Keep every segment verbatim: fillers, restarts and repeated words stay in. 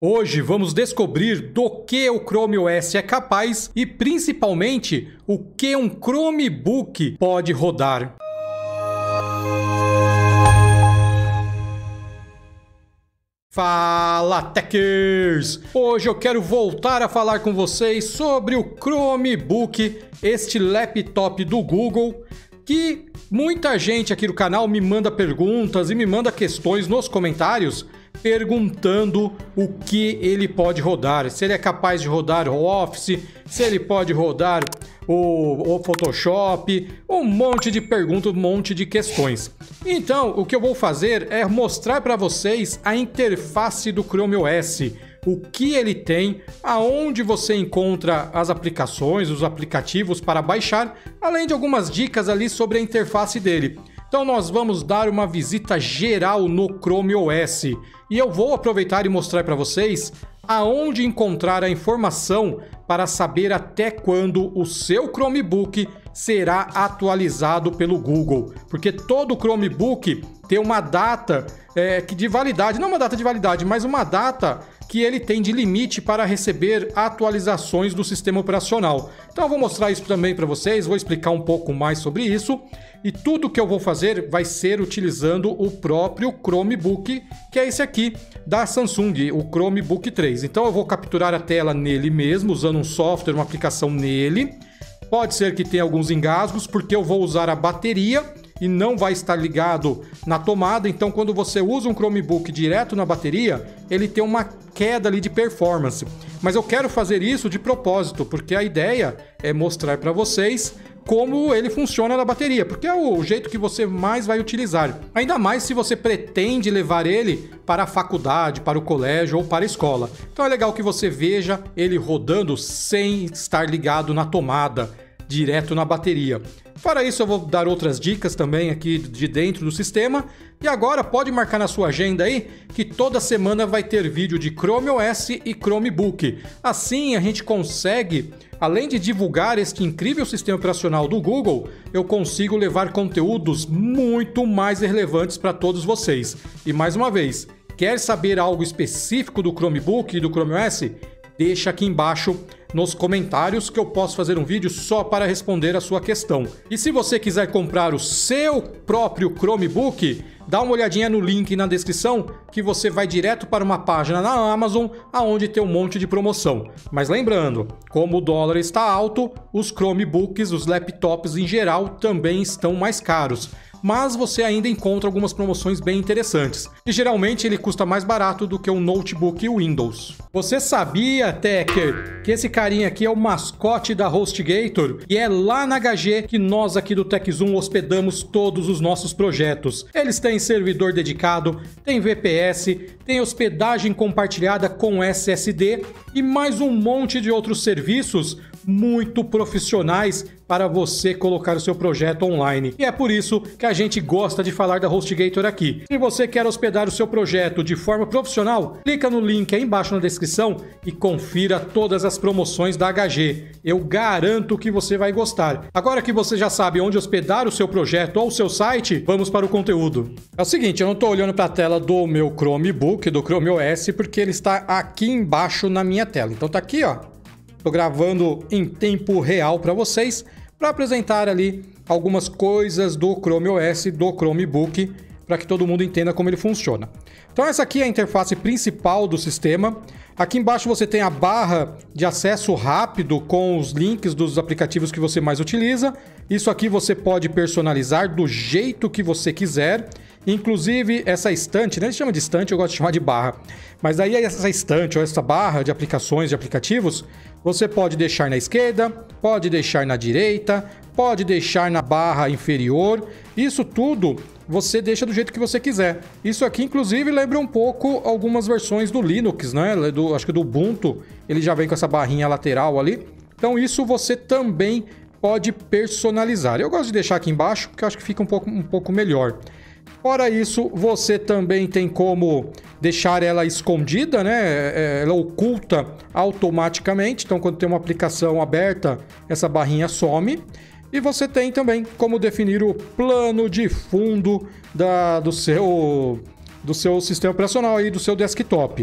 Hoje vamos descobrir do que o Chrome O S é capaz e principalmente o que um Chromebook pode rodar. Fala, Techers! Hoje eu quero voltar a falar com vocês sobre o Chromebook, este laptop do Google, que muita gente aqui do canal me manda perguntas e me manda questões nos comentários perguntando o que ele pode rodar, se ele é capaz de rodar o Office, se ele pode rodar o, o Photoshop, um monte de perguntas, um monte de questões. Então, o que eu vou fazer é mostrar para vocês a interface do Chrome O S, o que ele tem, aonde você encontra as aplicações, os aplicativos para baixar, além de algumas dicas ali sobre a interface dele. Então nós vamos dar uma visita geral no Chrome O S e eu vou aproveitar e mostrar para vocês aonde encontrar a informação para saber até quando o seu Chromebook será atualizado pelo Google, porque todo Chromebook tem uma data é, de validade, não uma data de validade, mas uma data que ele tem de limite para receber atualizações do sistema operacional. Então eu vou mostrar isso também para vocês, vou explicar um pouco mais sobre isso e tudo que eu vou fazer vai ser utilizando o próprio Chromebook, que é esse aqui da Samsung, o Chromebook três. Então eu vou capturar a tela nele mesmo, usando um software, uma aplicação nele. Pode ser que tenha alguns engasgos, porque eu vou usar a bateria e não vai estar ligado na tomada, então quando você usa um Chromebook direto na bateria, ele tem uma queda ali de performance. Mas eu quero fazer isso de propósito, porque a ideia é mostrar para vocês como ele funciona na bateria, porque é o jeito que você mais vai utilizar. Ainda mais se você pretende levar ele para a faculdade, para o colégio ou para a escola. Então é legal que você veja ele rodando sem estar ligado na tomada, direto na bateria. Para isso eu vou dar outras dicas também aqui de dentro do sistema. E agora pode marcar na sua agenda aí que toda semana vai ter vídeo de Chrome O S e Chromebook. Assim a gente consegue, além de divulgar este incrível sistema operacional do Google, eu consigo levar conteúdos muito mais relevantes para todos vocês. E mais uma vez, quer saber algo específico do Chromebook e do Chrome O S? Deixa aqui embaixo nos comentários que eu posso fazer um vídeo só para responder a sua questão. E se você quiser comprar o seu próprio Chromebook, dá uma olhadinha no link na descrição que você vai direto para uma página na Amazon onde tem um monte de promoção. Mas lembrando, como o dólar está alto, os Chromebooks, os laptops em geral também estão mais caros. Mas você ainda encontra algumas promoções bem interessantes. E geralmente ele custa mais barato do que um notebook Windows. Você sabia, Techer, que esse carinha aqui é o mascote da HostGator? E é lá na H G que nós aqui do TechZoom hospedamos todos os nossos projetos. Eles têm servidor dedicado, tem V P S, tem hospedagem compartilhada com S S D e mais um monte de outros serviços muito profissionais para você colocar o seu projeto online. E é por isso que a gente gosta de falar da HostGator aqui. Se você quer hospedar o seu projeto de forma profissional, clica no link aí embaixo na descrição e confira todas as promoções da H G. Eu garanto que você vai gostar. Agora que você já sabe onde hospedar o seu projeto ou o seu site, vamos para o conteúdo. É o seguinte, eu não estou olhando para a tela do meu Chromebook, do Chrome O S, porque ele está aqui embaixo na minha tela. Então tá aqui, ó. Estou gravando em tempo real para vocês, para apresentar ali algumas coisas do Chrome O S, do Chromebook, para que todo mundo entenda como ele funciona. Então essa aqui é a interface principal do sistema. Aqui embaixo você tem a barra de acesso rápido com os links dos aplicativos que você mais utiliza. Isso aqui você pode personalizar do jeito que você quiser. Inclusive essa estante, né? Eles chamam de estante, eu gosto de chamar de barra. Mas daí essa estante ou essa barra de aplicações, de aplicativos, você pode deixar na esquerda, pode deixar na direita, pode deixar na barra inferior. Isso tudo você deixa do jeito que você quiser. Isso aqui, inclusive, lembra um pouco algumas versões do Linux, né? Do, acho que do Ubuntu, ele já vem com essa barrinha lateral ali. Então isso você também pode personalizar. Eu gosto de deixar aqui embaixo, porque eu acho que fica um pouco, um pouco melhor. Fora isso, você também tem como deixar ela escondida, né? Ela oculta automaticamente. Então, quando tem uma aplicação aberta, essa barrinha some. E você tem também como definir o plano de fundo da, do, seu, do seu sistema operacional e do seu desktop.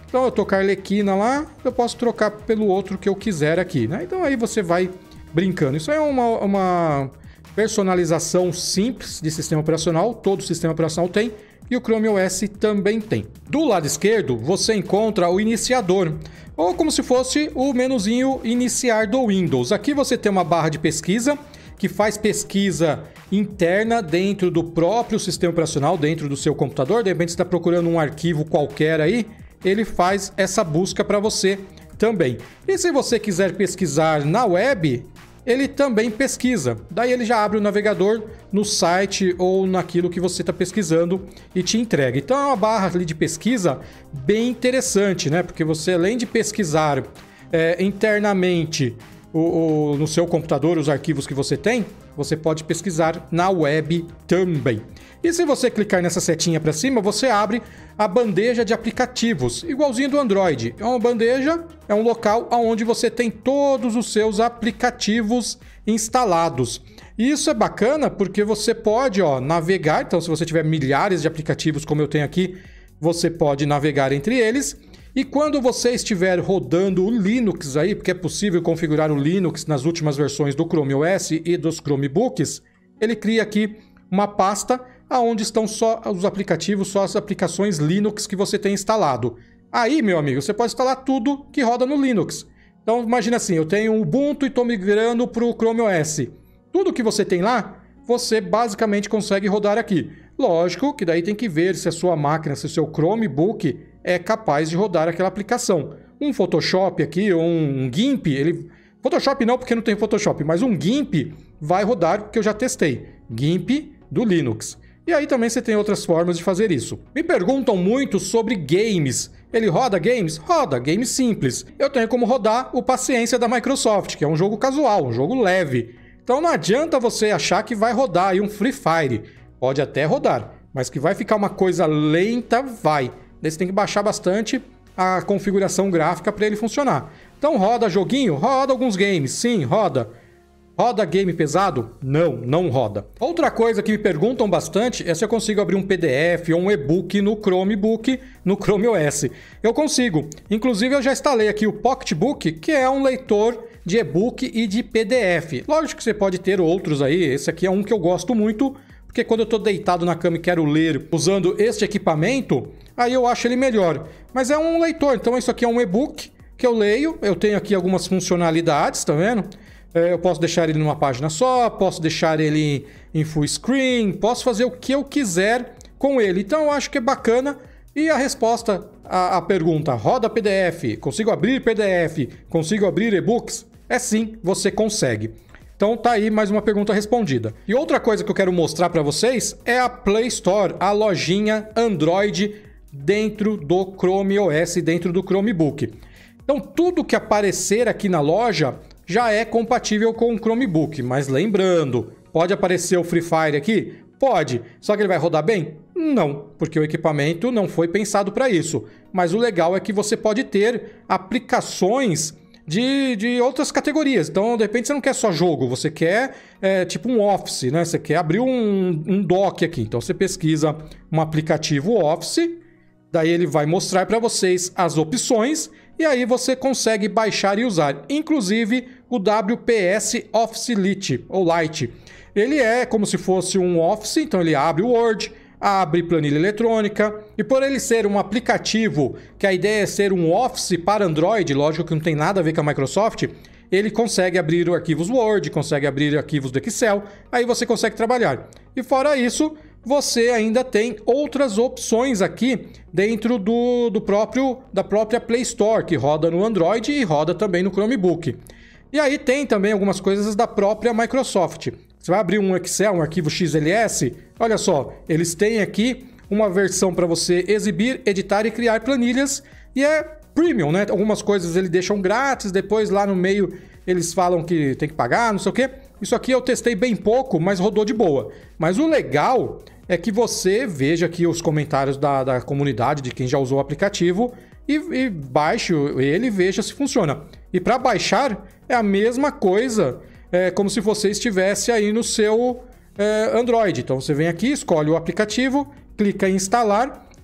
Então eu tô com a Arlequina lá, eu posso trocar pelo outro que eu quiser aqui, né? Então aí você vai brincando. Isso é uma, uma personalização simples de sistema operacional, todo sistema operacional tem, e o Chrome O S também tem. Do lado esquerdo, você encontra o iniciador, ou como se fosse o menuzinho iniciar do Windows. Aqui você tem uma barra de pesquisa, que faz pesquisa interna dentro do próprio sistema operacional, dentro do seu computador. De repente você está procurando um arquivo qualquer aí, ele faz essa busca para você também. E se você quiser pesquisar na web, ele também pesquisa. Daí ele já abre o navegador no site ou naquilo que você está pesquisando e te entrega. Então é uma barra ali de pesquisa bem interessante, né? Porque você, além de pesquisar é, internamente o, o, no seu computador os arquivos que você tem, você pode pesquisar na web também. E se você clicar nessa setinha para cima, você abre a bandeja de aplicativos, igualzinho do Android. É uma bandeja, é um local onde você tem todos os seus aplicativos instalados. E isso é bacana porque você pode, ó, navegar. Então, se você tiver milhares de aplicativos como eu tenho aqui, você pode navegar entre eles. E quando você estiver rodando o Linux aí, porque é possível configurar o Linux nas últimas versões do Chrome O S e dos Chromebooks, ele cria aqui uma pasta onde estão só os aplicativos, só as aplicações Linux que você tem instalado. Aí, meu amigo, você pode instalar tudo que roda no Linux. Então, imagina assim, eu tenho um Ubuntu e estou migrando para o Chrome O S. Tudo que você tem lá, você basicamente consegue rodar aqui. Lógico que daí tem que ver se a sua máquina, se o seu Chromebook é capaz de rodar aquela aplicação. Um Photoshop aqui, ou um GIMP, ele... Photoshop não, porque não tem Photoshop, mas um GIMP vai rodar, porque eu já testei. GIMP do Linux. E aí também você tem outras formas de fazer isso. Me perguntam muito sobre games. Ele roda games? Roda, games simples. Eu tenho como rodar o Paciência da Microsoft, que é um jogo casual, um jogo leve. Então não adianta você achar que vai rodar aí um Free Fire. Pode até rodar, mas que vai ficar uma coisa lenta, vai. Daí você tem que baixar bastante a configuração gráfica para ele funcionar. Então roda joguinho? Roda alguns games, sim, roda. Roda game pesado? Não, não roda. Outra coisa que me perguntam bastante é se eu consigo abrir um P D F ou um e-book no Chromebook, no Chrome O S. Eu consigo. Inclusive eu já instalei aqui o Pocketbook, que é um leitor de e-book e de P D F. Lógico que você pode ter outros aí, esse aqui é um que eu gosto muito, porque quando eu estou deitado na cama e quero ler usando este equipamento, aí eu acho ele melhor. Mas é um leitor, então isso aqui é um e-book que eu leio, eu tenho aqui algumas funcionalidades, tá vendo? Eu posso deixar ele numa página só, posso deixar ele em full screen, posso fazer o que eu quiser com ele. Então eu acho que é bacana. E a resposta à, à pergunta, roda P D F, consigo abrir P D F, consigo abrir e-books? É sim, você consegue. Então tá aí mais uma pergunta respondida. E outra coisa que eu quero mostrar para vocês é a Play Store, a lojinha Android dentro do Chrome O S, dentro do Chromebook. Então tudo que aparecer aqui na loja já é compatível com o Chromebook, mas lembrando, pode aparecer o Free Fire aqui? Pode. Só que ele vai rodar bem? Não, porque o equipamento não foi pensado para isso. Mas o legal é que você pode ter aplicações de, de outras categorias. Então, de repente, você não quer só jogo, você quer é, tipo um Office, né? Você quer abrir um, um dock aqui. Então, você pesquisa um aplicativo Office, daí ele vai mostrar para vocês as opções e aí você consegue baixar e usar. Inclusive o W P S Office Lite, ou Lite. Ele é como se fosse um Office, então ele abre o Word, abre planilha eletrônica, e por ele ser um aplicativo, que a ideia é ser um Office para Android, lógico que não tem nada a ver com a Microsoft, ele consegue abrir arquivos Word, consegue abrir arquivos do Excel, aí você consegue trabalhar. E fora isso, você ainda tem outras opções aqui dentro do, do próprio, da própria Play Store, que roda no Android e roda também no Chromebook. E aí tem também algumas coisas da própria Microsoft. Você vai abrir um Excel, um arquivo X L S, olha só, eles têm aqui uma versão para você exibir, editar e criar planilhas, e é premium, né? Algumas coisas eles deixam grátis, depois lá no meio eles falam que tem que pagar, não sei o quê. Isso aqui eu testei bem pouco, mas rodou de boa. Mas o legal é que você veja aqui os comentários da, da comunidade, de quem já usou o aplicativo, e, e baixe ele e veja se funciona. E para baixar é a mesma coisa, é como se você estivesse aí no seu é, Android. Então você vem aqui, escolhe o aplicativo, clica em instalar,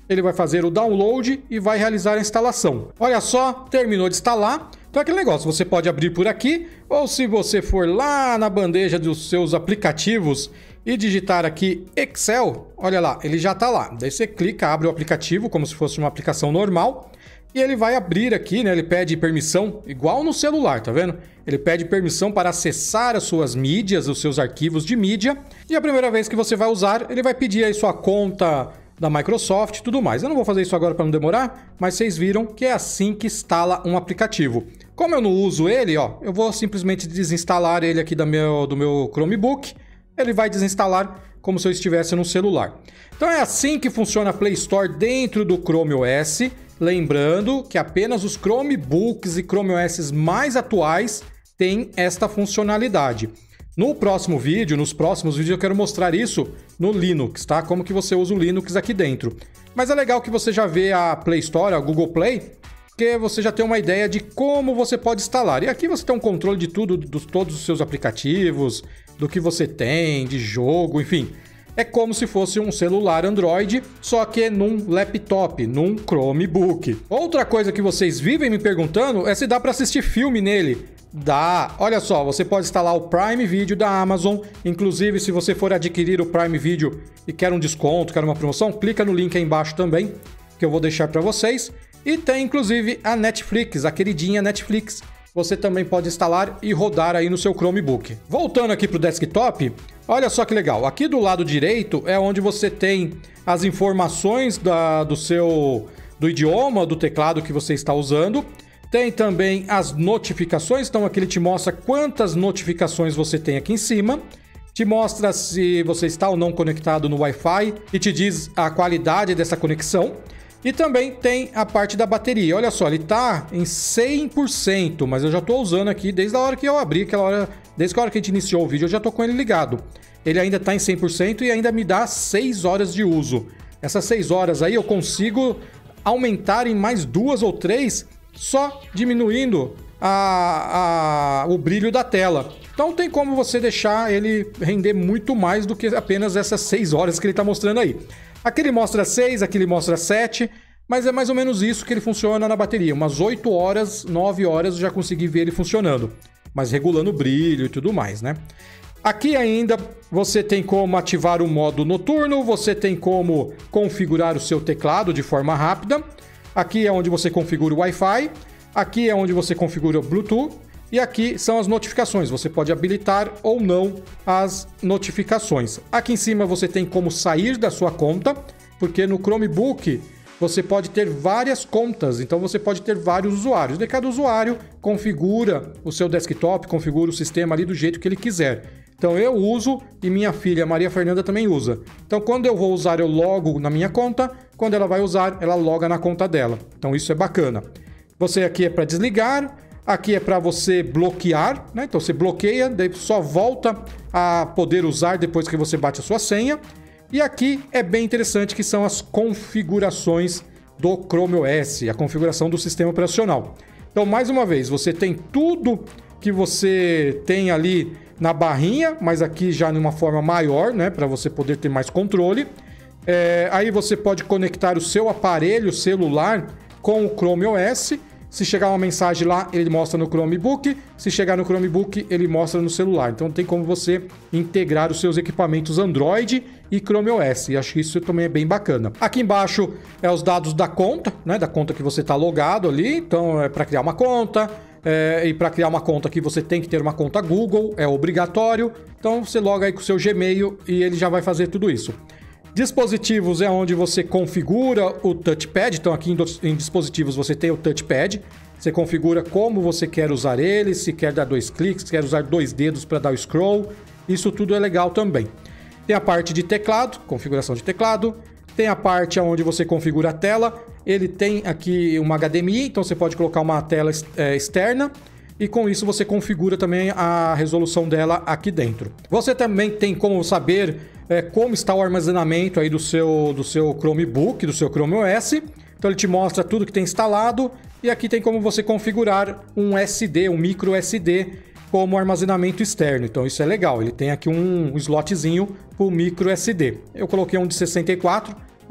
ele vai fazer o download e vai realizar a instalação. Olha só, terminou de instalar. Então é aquele negócio, você pode abrir por aqui, ou se você for lá na bandeja dos seus aplicativos e digitar aqui Excel, olha lá, ele já está lá. Daí você clica, abre o aplicativo como se fosse uma aplicação normal e ele vai abrir aqui, né? Ele pede permissão, igual no celular, tá vendo? Ele pede permissão para acessar as suas mídias, os seus arquivos de mídia. E a primeira vez que você vai usar, ele vai pedir aí sua conta da Microsoft e tudo mais. Eu não vou fazer isso agora para não demorar, mas vocês viram que é assim que instala um aplicativo. Como eu não uso ele, ó, eu vou simplesmente desinstalar ele aqui do meu, do meu Chromebook. Ele vai desinstalar como se eu estivesse no celular. Então é assim que funciona a Play Store dentro do Chrome O S. Lembrando que apenas os Chromebooks e Chrome O S mais atuais têm esta funcionalidade. No próximo vídeo, nos próximos vídeos eu quero mostrar isso no Linux, tá? Como que você usa o Linux aqui dentro. Mas é legal que você já vê a Play Store, a Google Play, porque você já tem uma ideia de como você pode instalar. E aqui você tem um controle de tudo, de todos os seus aplicativos, do que você tem, de jogo, enfim. É como se fosse um celular Android, só que num laptop, num Chromebook. Outra coisa que vocês vivem me perguntando é se dá para assistir filme nele. Dá. Olha só, você pode instalar o Prime Video da Amazon. Inclusive, se você for adquirir o Prime Video e quer um desconto, quer uma promoção, clica no link aí embaixo também, que eu vou deixar para vocês. E tem, inclusive, a Netflix, a queridinha Netflix. Você também pode instalar e rodar aí no seu Chromebook. Voltando aqui para o desktop, olha só que legal. Aqui do lado direito é onde você tem as informações da, do seu do idioma, do teclado que você está usando. Tem também as notificações, então aqui ele te mostra quantas notificações você tem aqui em cima. Te mostra se você está ou não conectado no Wi-Fi e te diz a qualidade dessa conexão. E também tem a parte da bateria. Olha só, ele está em cem por cento, mas eu já estou usando aqui desde a hora que eu abri, aquela hora, desde a hora que a gente iniciou o vídeo, eu já estou com ele ligado. Ele ainda está em cem por cento e ainda me dá seis horas de uso. Essas seis horas aí eu consigo aumentar em mais duas ou três só diminuindo a, a, o brilho da tela. Então tem como você deixar ele render muito mais do que apenas essas seis horas que ele está mostrando aí. Aqui ele mostra seis, aqui ele mostra sete, mas é mais ou menos isso que ele funciona na bateria. Umas oito horas, nove horas eu já consegui ver ele funcionando, mas regulando o brilho e tudo mais, né? Aqui ainda você tem como ativar o modo noturno, você tem como configurar o seu teclado de forma rápida. Aqui é onde você configura o Wi-Fi, aqui é onde você configura o Bluetooth e aqui são as notificações. Você pode habilitar ou não as notificações. Aqui em cima você tem como sair da sua conta, porque no Chromebook você pode ter várias contas, então você pode ter vários usuários. De cada usuário configura o seu desktop, configura o sistema ali do jeito que ele quiser. Então eu uso e minha filha Maria Fernanda também usa. Então quando eu vou usar eu logo na minha conta, quando ela vai usar ela loga na conta dela. Então isso é bacana. Você aqui é para desligar, aqui é para você bloquear, né? Então você bloqueia, daí só volta a poder usar depois que você bate a sua senha. E aqui é bem interessante que são as configurações do Chrome O S, a configuração do sistema operacional. Então mais uma vez, você tem tudo que você tem ali na barrinha, mas aqui já de uma forma maior, né, para você poder ter mais controle. É, aí você pode conectar o seu aparelho celular com o Chrome O S. Se chegar uma mensagem lá, ele mostra no Chromebook. Se chegar no Chromebook, ele mostra no celular. Então tem como você integrar os seus equipamentos Android e Chrome O S. E acho que isso também é bem bacana. Aqui embaixo é os dados da conta, né, da conta que você está logado ali. Então é para criar uma conta. É, e para criar uma conta aqui você tem que ter uma conta Google, é obrigatório. Então você loga aí com o seu Gmail e ele já vai fazer tudo isso. Dispositivos é onde você configura o touchpad. Então aqui em, em dispositivos você tem o touchpad. Você configura como você quer usar ele, se quer dar dois cliques, se quer usar dois dedos para dar o scroll. Isso tudo é legal também. Tem a parte de teclado, configuração de teclado. Tem a parte onde você configura a tela. Ele tem aqui uma H D M I, então você pode colocar uma tela é, externa. E com isso você configura também a resolução dela aqui dentro. Você também tem como saber é, como está o armazenamento aí do seu, do seu Chromebook, do seu Chrome O S. Então ele te mostra tudo que tem instalado. E aqui tem como você configurar um S D, um micro S D, como armazenamento externo. Então isso é legal. Ele tem aqui um, um slotzinho para o micro S D. Eu coloquei um de sessenta e quatro,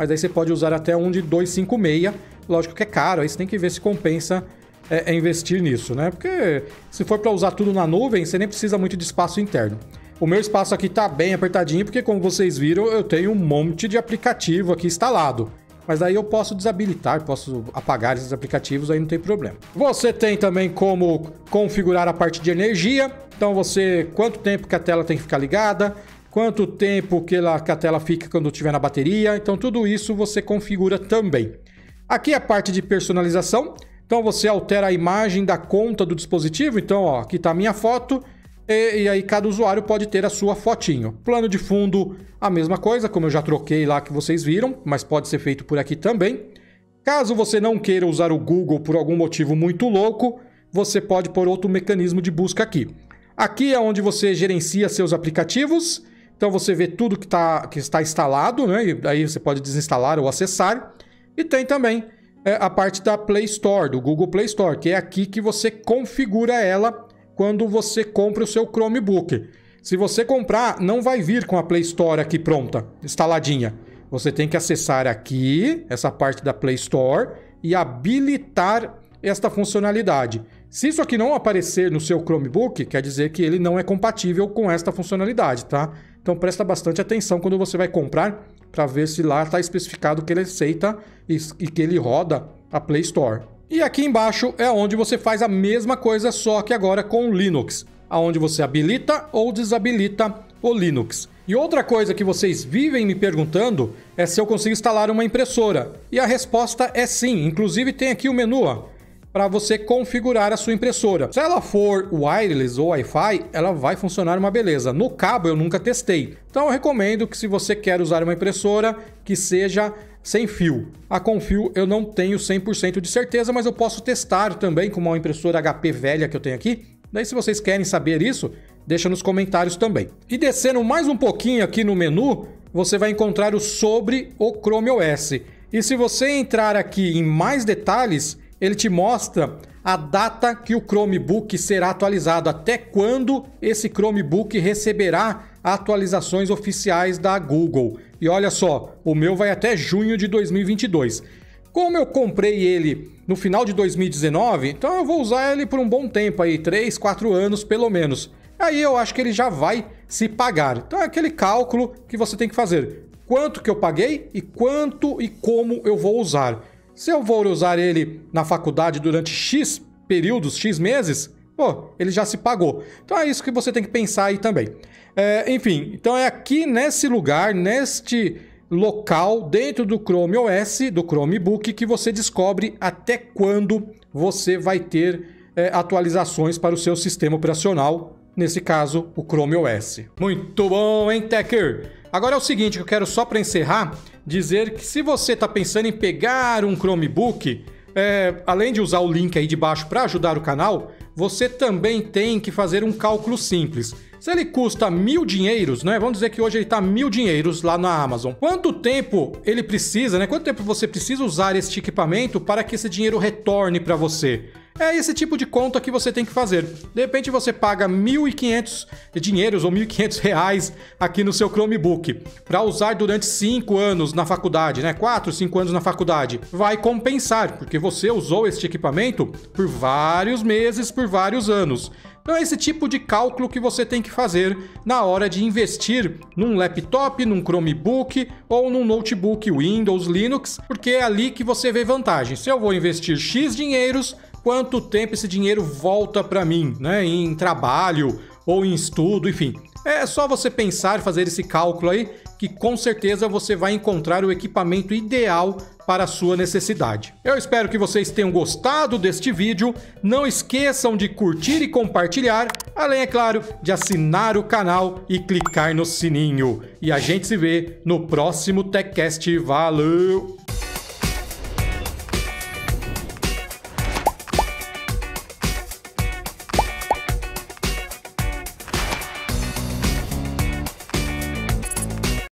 mas aí você pode usar até um de duzentos e cinquenta e seis. Lógico que é caro, aí você tem que ver se compensa é, é investir nisso, né? Porque se for para usar tudo na nuvem, você nem precisa muito de espaço interno. O meu espaço aqui tá bem apertadinho, porque como vocês viram, eu tenho um monte de aplicativo aqui instalado. Mas aí eu posso desabilitar, posso apagar esses aplicativos, aí não tem problema. Você tem também como configurar a parte de energia. Então você, quanto tempo que a tela tem que ficar ligada, quanto tempo que, ela, que a tela fica quando estiver na bateria. Então tudo isso você configura também. Aqui é a parte de personalização. Então você altera a imagem da conta do dispositivo. Então ó, aqui está a minha foto. E, e aí cada usuário pode ter a sua fotinho. Plano de fundo, a mesma coisa, como eu já troquei lá que vocês viram, mas pode ser feito por aqui também. Caso você não queira usar o Google por algum motivo muito louco, você pode pôr outro mecanismo de busca aqui. Aqui é onde você gerencia seus aplicativos. Então você vê tudo que, tá, que está instalado, né? E aí você pode desinstalar ou acessar. E tem também é, a parte da Play Store, do Google Play Store, que é aqui que você configura ela quando você compra o seu Chromebook. Se você comprar, não vai vir com a Play Store aqui pronta, instaladinha. Você tem que acessar aqui, essa parte da Play Store, e habilitar esta funcionalidade. Se isso aqui não aparecer no seu Chromebook, quer dizer que ele não é compatível com esta funcionalidade, tá? Então presta bastante atenção quando você vai comprar, para ver se lá está especificado que ele aceita e, e que ele roda a Play Store. E aqui embaixo é onde você faz a mesma coisa, só que agora com o Linux, onde você habilita ou desabilita o Linux. E outra coisa que vocês vivem me perguntando é se eu consigo instalar uma impressora. E a resposta é sim, inclusive tem aqui o menu para você configurar a sua impressora. Se ela for wireless ou Wi-Fi, ela vai funcionar uma beleza. No cabo eu nunca testei, então eu recomendo que se você quer usar uma impressora, que seja sem fio. A com fio eu não tenho cem por cento de certeza, mas eu posso testar também com uma impressora H P velha que eu tenho aqui. Daí se vocês querem saber isso, deixa nos comentários também. E descendo mais um pouquinho aqui no menu, você vai encontrar o sobre o Chrome O S. E se você entrar aqui em mais detalhes, ele te mostra a data que o Chromebook será atualizado, até quando esse Chromebook receberá atualizações oficiais da Google. E olha só, o meu vai até junho de dois mil e vinte e dois. Como eu comprei ele no final de dois mil e dezenove, então eu vou usar ele por um bom tempo aí, três, quatro anos pelo menos. Aí eu acho que ele já vai se pagar. Então é aquele cálculo que você tem que fazer. Quanto que eu paguei e quanto e como eu vou usar. Se eu vou usar ele na faculdade durante X períodos, X meses, pô, ele já se pagou. Então é isso que você tem que pensar aí também. É, enfim, então é aqui nesse lugar, neste local, dentro do Chrome O S, do Chromebook, que você descobre até quando você vai ter é, atualizações para o seu sistema operacional, nesse caso, o Chrome O S. Muito bom, hein, Techer? Agora é o seguinte, eu quero só para encerrar, dizer que se você está pensando em pegar um Chromebook, é, além de usar o link aí de baixo para ajudar o canal, você também tem que fazer um cálculo simples. Se ele custa mil dinheiros, né? Vamos dizer que hoje ele está mil dinheiros lá na Amazon. Quanto tempo ele precisa, né? Quanto tempo você precisa usar este equipamento para que esse dinheiro retorne para você? É esse tipo de conta que você tem que fazer. De repente você paga mil e quinhentos dinheiros ou mil e quinhentos reais aqui no seu Chromebook para usar durante cinco anos na faculdade, né? quatro, cinco anos na faculdade. Vai compensar, porque você usou este equipamento por vários meses, por vários anos. Então é esse tipo de cálculo que você tem que fazer na hora de investir num laptop, num Chromebook ou num notebook Windows, Linux, porque é ali que você vê vantagem. Se eu vou investir X dinheiros, quanto tempo esse dinheiro volta para mim, né? Em trabalho ou em estudo, enfim. É só você pensar e fazer esse cálculo aí, que com certeza você vai encontrar o equipamento ideal para a sua necessidade. Eu espero que vocês tenham gostado deste vídeo. Não esqueçam de curtir e compartilhar, além, é claro, de assinar o canal e clicar no sininho. E a gente se vê no próximo TechCast. Valeu!